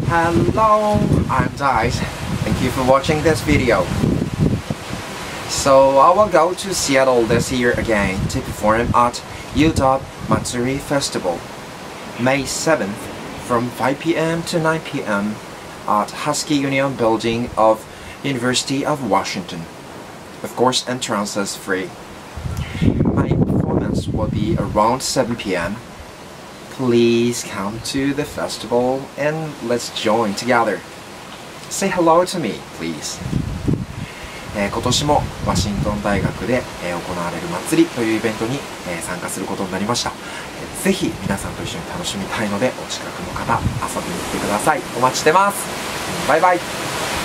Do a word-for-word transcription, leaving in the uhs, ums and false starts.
Hello, I'm d-iZe. Thank you for watching this video. So I will go to Seattle this year again to perform at U W Matsuri Festival, May seventh from five p m to nine p m at Husky Union Building of University of Washington. Of course, entrance is free. My performance will be around seven p m Please come to the festival and let's join together. Say hello to me, please. えー、今年もワシントン大学で、えー、行われる祭りというイベントに、えー、参加することになりました。えー、ぜひ皆さんと一緒に楽しみたいのでお近くの方遊びに来てください。お待ちしてます。バイバイ。